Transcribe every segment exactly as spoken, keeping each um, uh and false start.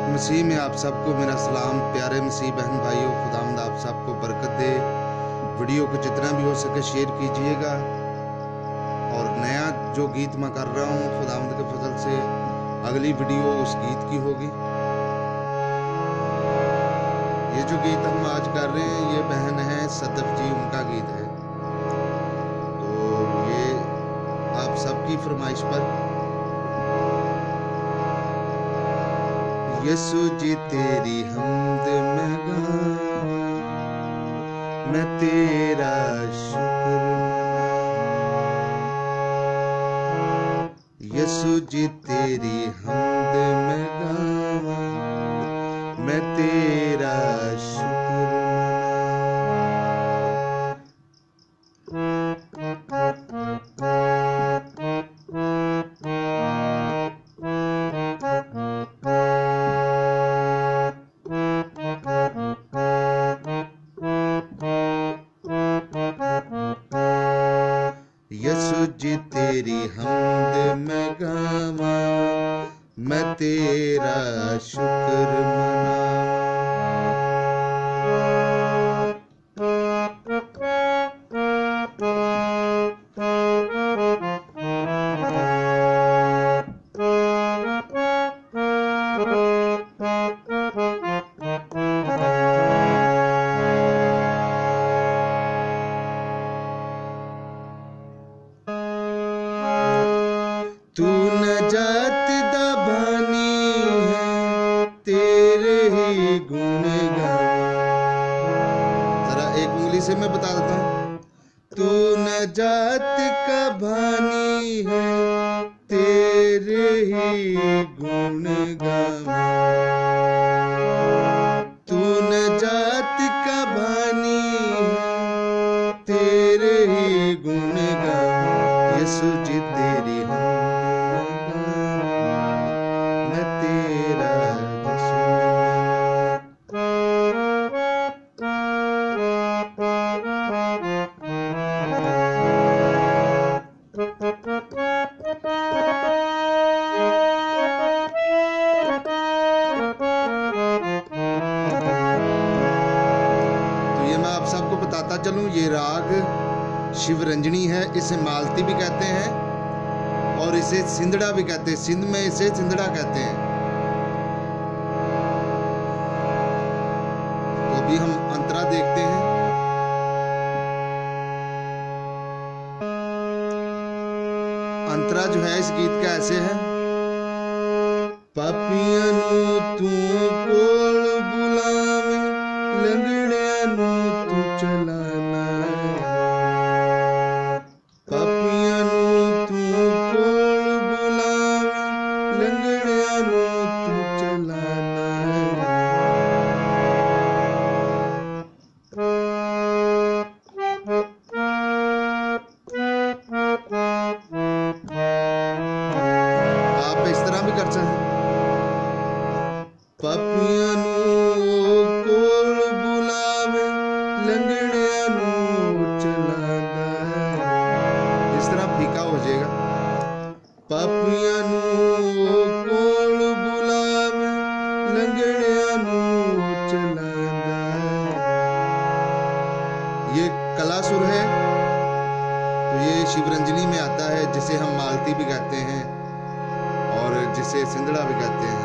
मसीह में आप सबको मेरा सलाम। प्यारे मसीह बहन भाइयों, खुदावंद आप सबको बरकत दे। वीडियो को जितना भी हो सके शेयर कीजिएगा। और नया जो गीत मैं कर रहा हूँ खुदावंद के फजल से, अगली वीडियो उस गीत की होगी। ये जो गीत हम आज कर रहे हैं ये बहन है सदफ जी, उनका गीत है। तो ये आप सबकी फरमाइश पर। यीशु जी तेरी हमद मैं गाऊं, मैं तेरा शुक्र मनाऊं। यीशु जी तेरी हमद मैं गाऊं, मैं तेरा शुक्र यीशु जी तेरी हमद मैं गावां, मैं तेरा शुक्र मनाऊं। तू नजात दा बानी है, तेरे ही गुण गावां। जरा एक उंगली से मैं बता देता हूँ। तू नजात का बानी है, तेरे ही गुण गावां। तू नजात का बानी है, तेरे ही गुण गावां। यीशु जी तेरी आप सबको बताता चलूं, ये राग शिवरंजनी है। इसे मालती भी कहते हैं और इसे सिंधड़ा भी कहते हैं। सिंध में इसे सिंधड़ा कहते हैं। तो अभी हम अंतरा देखते हैं। अंतरा जो है इस गीत का ऐसे है। पापियां नू तू कोल बुलावे, लंगड़ियां नू तू चलाना। पापियां नू तू कोल बुलावे, लंगड़ियां नू तू चलाना। आप इस तरह भी कर सकते हैं। पापियां नू कोल बुलावे, लंगड़ियां नू चलाना। इस तरह फीका हो जाएगा। पापियां नू कोल बुलावे, लंगड़ियां नू चलाना। ये कला सुर है। तो ये शिवरंजनी में आता है, जिसे हम मालती भी कहते हैं और जिसे सिंधड़ा भी कहते हैं।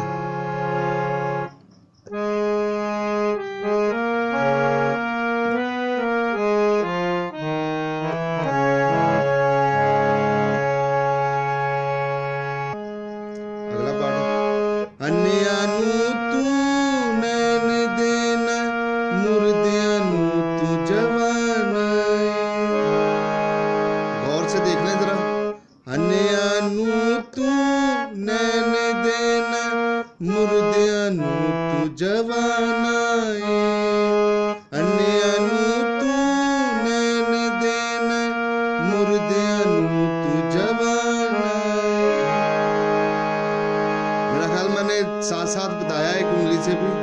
अगला पाठ। अन्या नू तू नैन देना, मुर्दिया नू तू जवाना। गौर से देख लें जरा। अन्या नू तू नैन देना, मुर्दिया नू तू जवाना। अन्या नू तू नैन देना, मुर्दिया नू तू जवाना। मेरा ख्याल मैंने साथ साथ बताया एक उंगली से भी।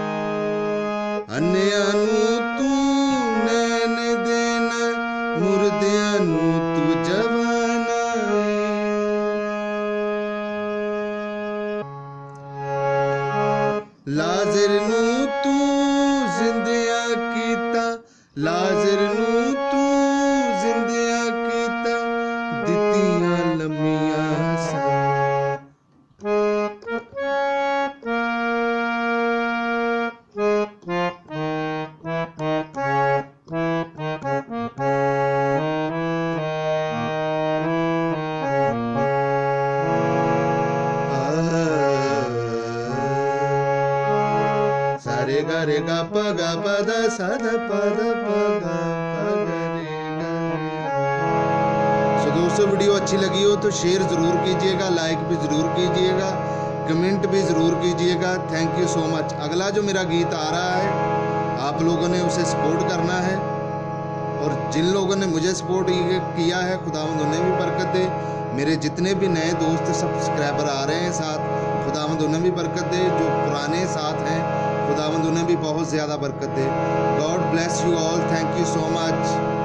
अन्या नू तू नैन देना, मुर्दिया नू तू जवाना। लाजर नू तू जिंदिया कीता, लाजर नू तू जिंदिया कीता, दितियां लम्मियां सा। रे गा रे गा प गा प द सा ध प ध प गा प ग रे गा। सो दोस्तों वीडियो अच्छी लगी हो तो शेयर ज़रूर कीजिएगा, लाइक भी ज़रूर कीजिएगा, कमेंट भी ज़रूर कीजिएगा। Thank you so much. अगला जो मेरा गीत आ रहा है आप लोगों ने उसे सपोर्ट करना है, और जिन लोगों ने मुझे सपोर्ट किया है खुदावंद उन्हें भी बरकत दे। मेरे जितने भी नए दोस्त सब्सक्राइबर आ रहे हैं साथ, खुदावंद उन्हें भी बरकत दे। जो पुराने साथ हैं खुदावंद उन्हें भी बहुत ज़्यादा बरकत दे। God bless you all. Thank you so much.